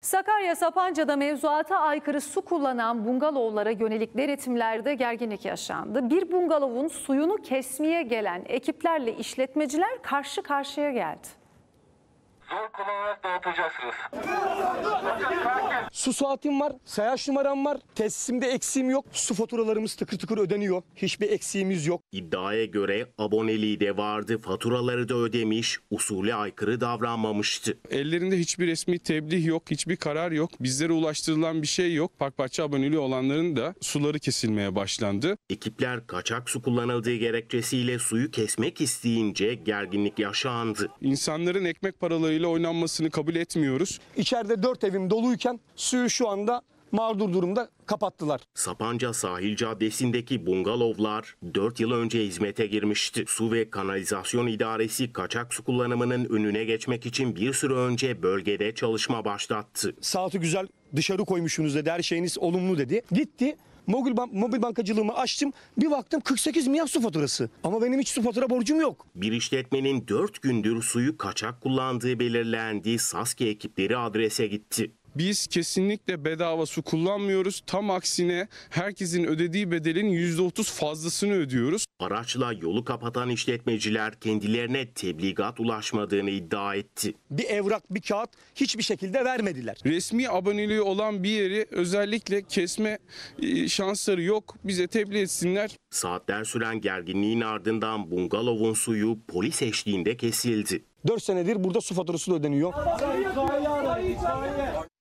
Sakarya Sapanca'da mevzuata aykırı su kullanan bungalovlara yönelik denetimlerde gerginlik yaşandı. Bir bungalovun suyunu kesmeye gelen ekiplerle işletmeciler karşı karşıya geldi. Zor kullanarak dağıtacaksınız. Su saatim var, sayaç numaram var, tesisimde eksiğim yok, su faturalarımız tıkır tıkır ödeniyor, hiçbir eksiğimiz yok. İddiaya göre aboneliği de vardı, faturaları da ödemiş, usule aykırı davranmamıştı. Ellerinde hiçbir resmi tebliğ yok, hiçbir karar yok, bizlere ulaştırılan bir şey yok. Parkbahçe aboneliği olanların da suları kesilmeye başlandı. Ekipler kaçak su kullanıldığı gerekçesiyle suyu kesmek isteyince gerginlik yaşandı. İnsanların ekmek paralarıyla oynanmasını kabul etmiyoruz. İçeride 4 evim doluyken suyu şu anda mağdur durumda kapattılar. Sapanca Sahil Caddesi'ndeki bungalovlar 4 yıl önce hizmete girmişti. Su ve Kanalizasyon İdaresi kaçak su kullanımının önüne geçmek için bir süre önce bölgede çalışma başlattı. Saati güzel dışarı koymuşsunuz dedi, her şeyiniz olumlu dedi. Gitti. Mobil bankacılığımı açtım. Bir baktım 48 milyar su faturası. Ama benim hiç su fatura borcum yok. Bir işletmenin 4 gündür suyu kaçak kullandığı belirlendi. Saskia ekipleri adrese gitti. Biz kesinlikle bedava su kullanmıyoruz. Tam aksine herkesin ödediği bedelin %30 fazlasını ödüyoruz. Araçla yolu kapatan işletmeciler kendilerine tebligat ulaşmadığını iddia etti. Bir evrak, bir kağıt hiçbir şekilde vermediler. Resmi aboneliği olan bir yeri özellikle kesme şansları yok. Bize tebliğ etsinler. Saatler süren gerginliğin ardından bungalovun suyu polis eşliğinde kesildi. 4 senedir burada su faturası da ödeniyor.